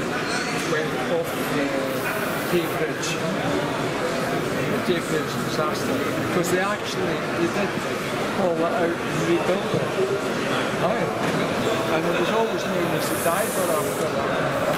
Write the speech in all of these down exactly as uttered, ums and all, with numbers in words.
went off the Quay Bridge. The Quay Bridge disaster, because they actually they did pull it out and rebuild it. Aye. And it was always known as the diver after that.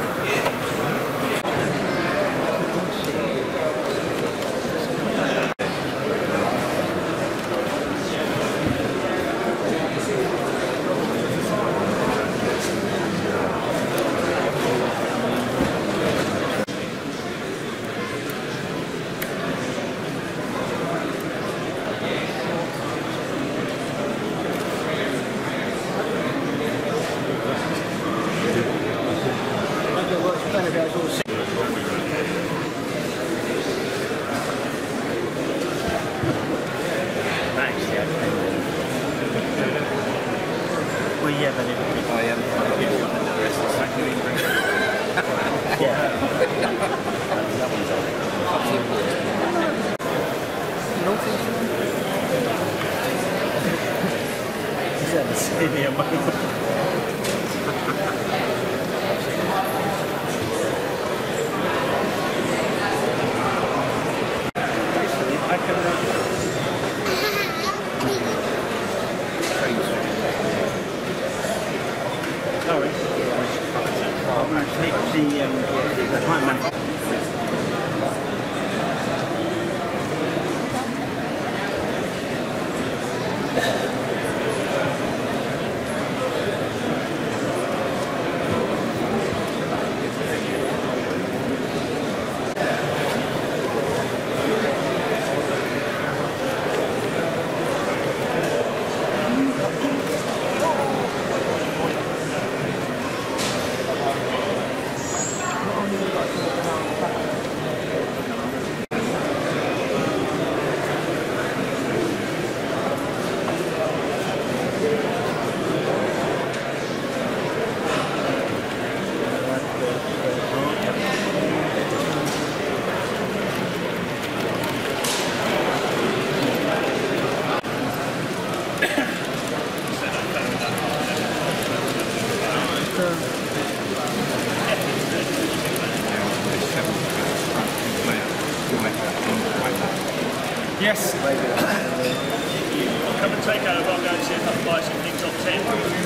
Yes. Come and take over. I'll go and see if I can buy some things off ten.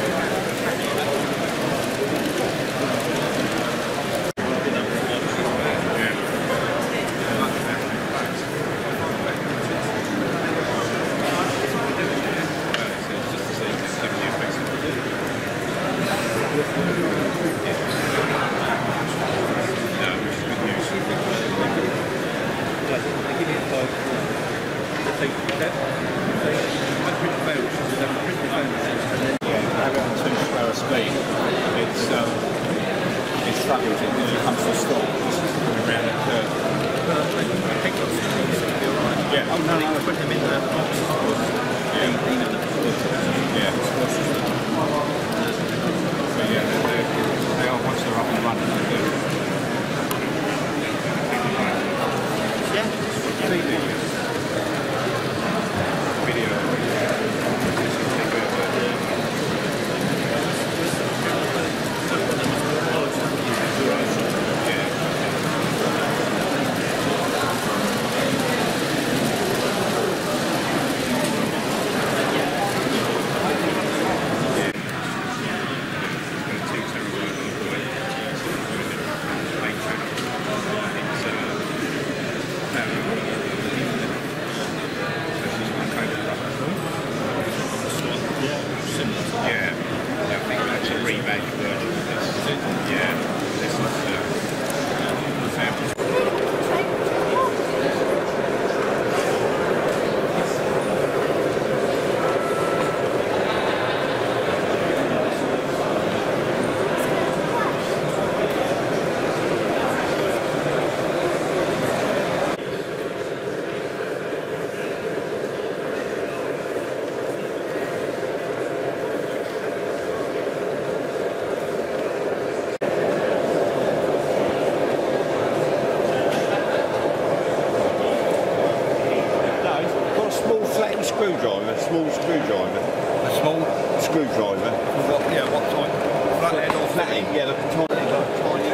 Screwdriver, small screwdriver. A small screwdriver. What? Yeah. What type? Flathead or flathead? Yeah, like a tiny, like a tiny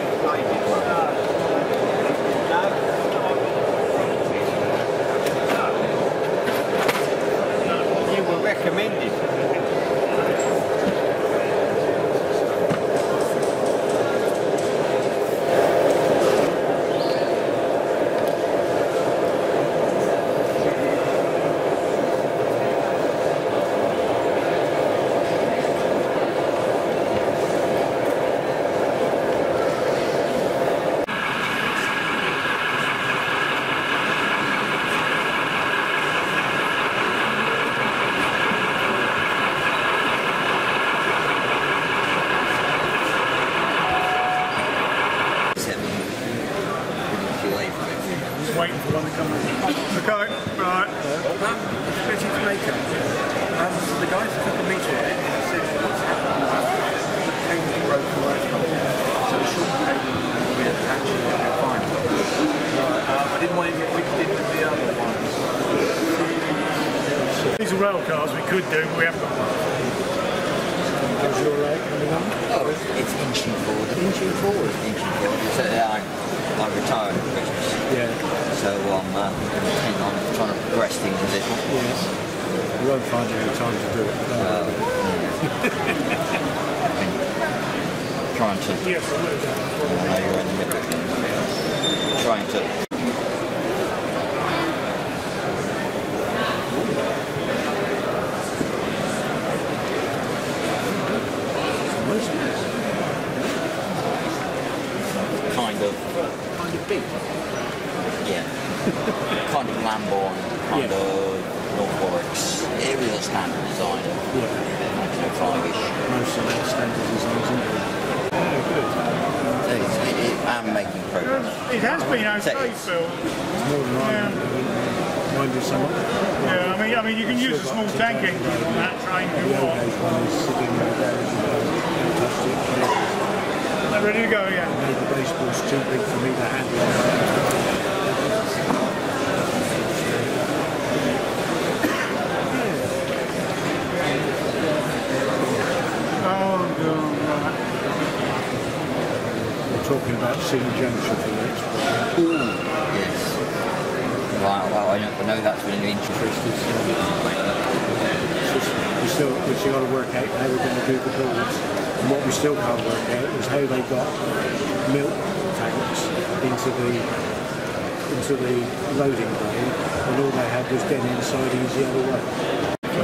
waiting for one to come in. Okay, right. Um, it's to make it. Um, the guys that took a meter on it said, what's happened? The cable broke the right cable. So the short cable we attached to it fine. Right. Um, I didn't want to get mixed in with the other ones. These are rail cars we could do, but we haven't got one. How's your rate coming on? Oh, it's inching forward. Inching forward? Inching forward. So, yeah, I, I retired at Christmas. Yeah. So I'm uh, intent on trying to progress things a little. Yes. You won't find any time to do it. No. Uh, trying to... Yes, I will. Uh, you're in the middle of things. Trying to... Kind of, Kind of big. yeah, kind of Lamborn, kind Yeah. of North Warwick's aerial standard design, Yeah. nineteen oh five-ish. Most of that standard designs, isn't it? Oh, good. So it's, it, it, I'm making progress. It has been okay, Phil. It's more than I Yeah. minded somewhat. Yeah, I mean, I mean, you can use a small tank engine on that train if you The want. old one is sitting in the garage and touched it. They're ready to go, yeah. Made the baseball's too big for me to handle. Oh, God, right. We're talking about Sea Junction for the next project. Yes. Right, well, I know, I know that's been an interest. We still, we still got to work out how we're going to do the builds. And what we still can't work out is how they got milk tanks into the into the loading bay, and all they had was getting inside easy other way.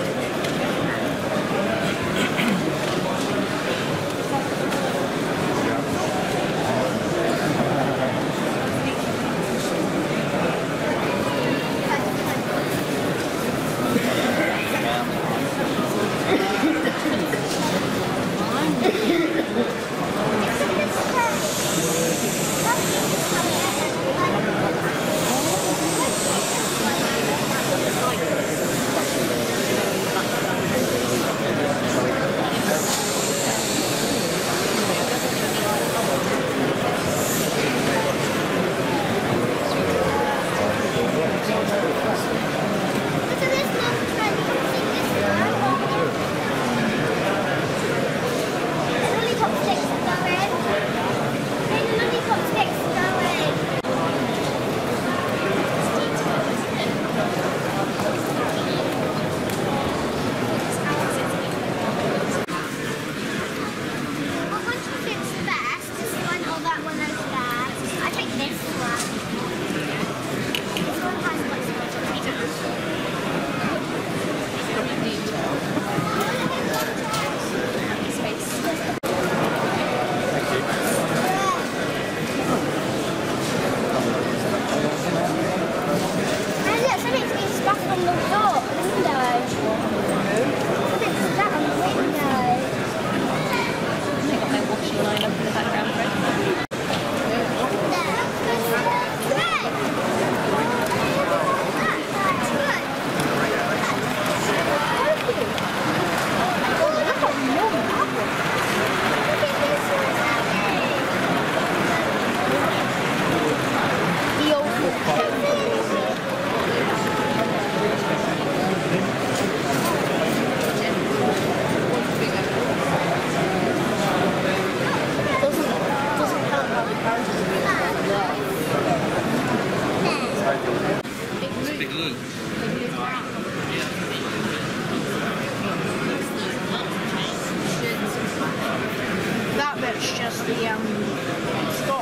That bit's just the um stop.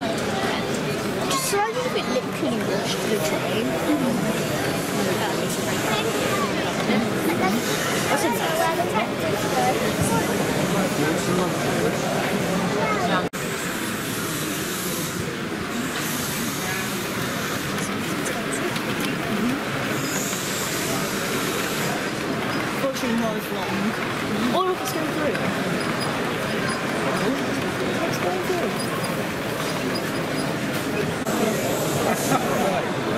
Just slightly a bit liquidy wash to the train. What's in Fortunately not as long. Oh look, it's going through. It's going through.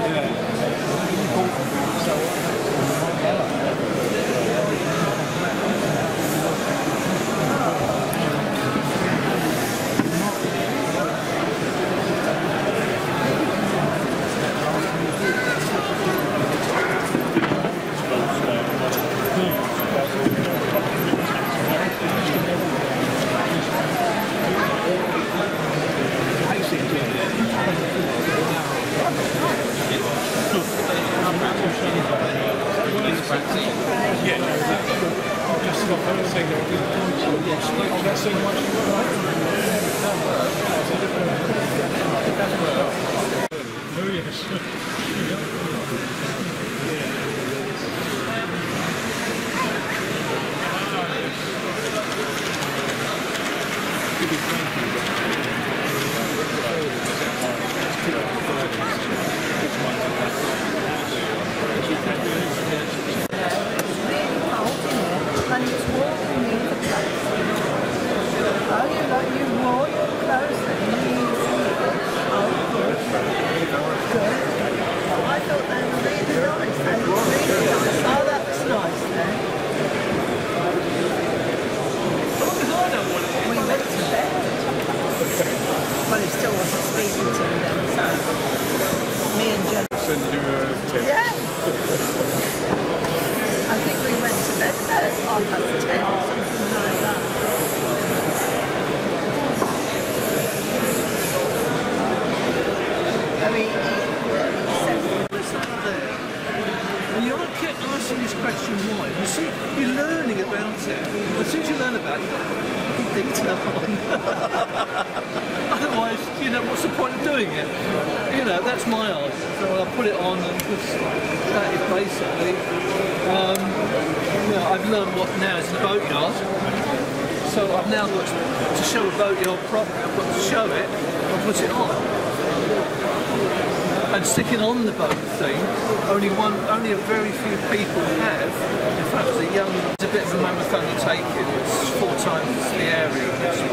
Sticking on the boat thing, only one, only a very few people have. In fact, it was a young, it's a bit of a mammoth undertaking. It's four times the area.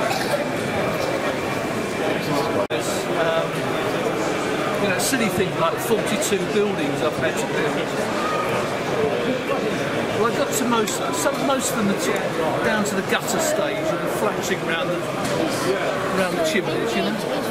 Um, you know, silly things like forty-two buildings I've had to build. Well, I got to most, some, most of them are sort of down to the gutter stage and the flashing around the, around the chimneys, you know.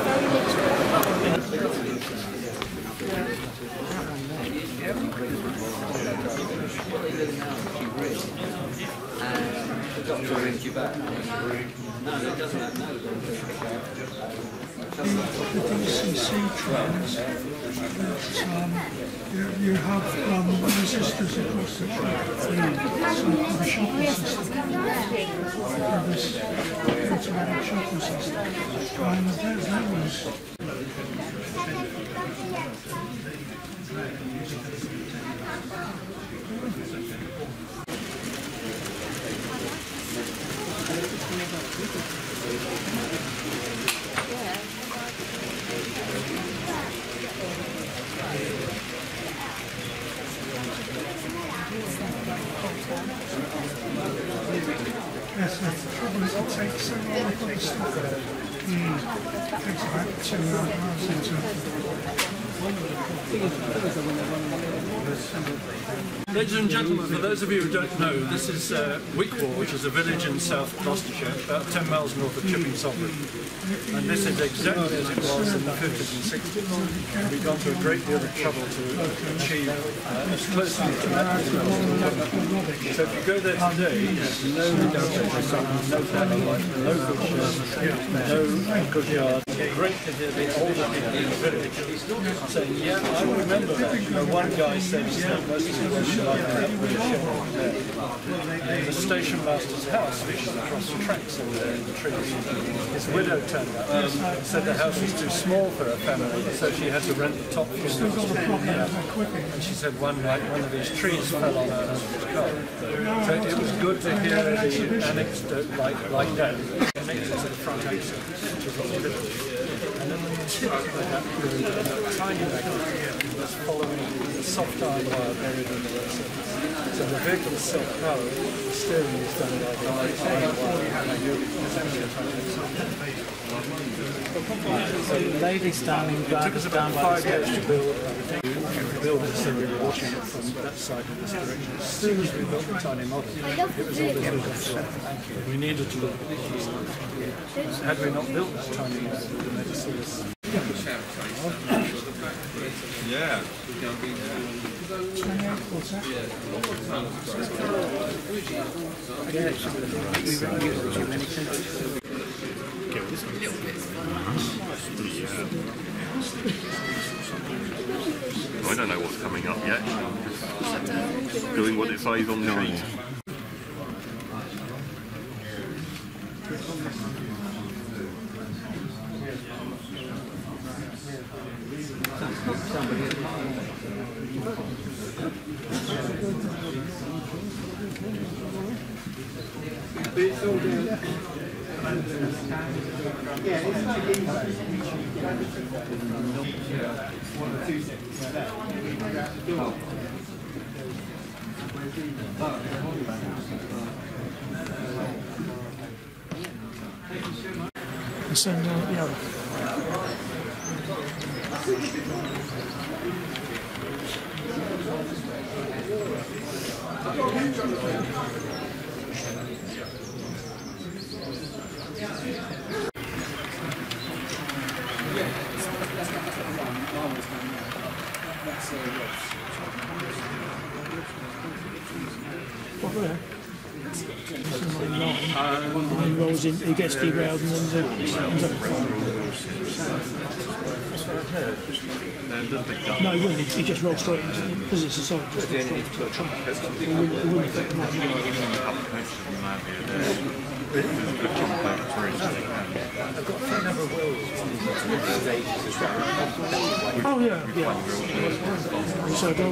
The D C C trains, um, you, you have um, resistors across the track, so the shopper system, this automatic shopper system, and that, that was yes, that's the trouble is it takes so long to put the stuff out. Mm. It takes about two and a half hours into Ladies and gentlemen, for those of you who don't know, this is uh, Wickwar, which is a village in South Gloucestershire, about ten miles north of Chipping Sovereign. And this is exactly as it was in the fifties and sixties. We've gone to a great deal of trouble to achieve uh, as closely to that as possible. So if you go there today, there's no negotiation, no family life, no good sheds, no good yards. It's great to hear the older people in the village saying, yeah, I remember that. You know, one guy said he spent most of his life out with a ship there. The station master's house, which is across the tracks over there in the trees. His widow turned up and said the house was too small for her family, so she had to rent the top floor. And she said one night one of these trees fell on her husband's car. So it was good to hear the anecdote like, like that, connected to the front axle, which is what we did. And then the tip of that grew into a tiny magnet was following the soft iron wire buried under the surface. So the vehicle is self-powered, the steering is done by the iron wire. So the lady standing It took us about five years to build to build it so we were watching it from that side of this direction. As soon as we built the tiny model, it was all this vision. We needed to look at it. Had we not built that tiny model, we would never see us. Yeah. I don't know what's coming up yet. Just doing what it says on the sheet. And send out the other. What there? And he rolls in, he gets derailed and then ends up. No, he wouldn't, he just rolls straight into it because it's a side. Just straight into a trunk. He wouldn't, he wouldn't affect much. Oh yeah, yeah. So go.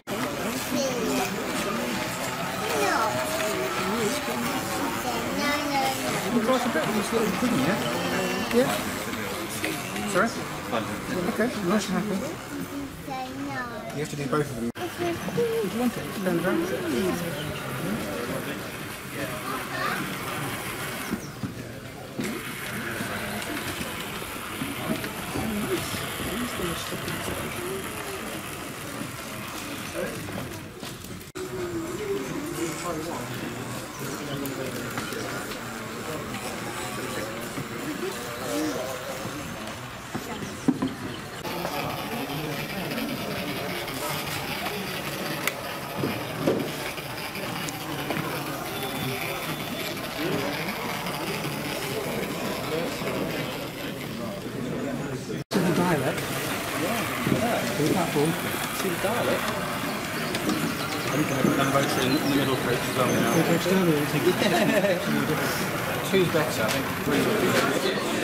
Yeah? Sorry? Okay, nice and happy. You have to do both of them. If you want it, stand around. See the dialect? I think I have done both in the middle coach as well now. Choose better, I think.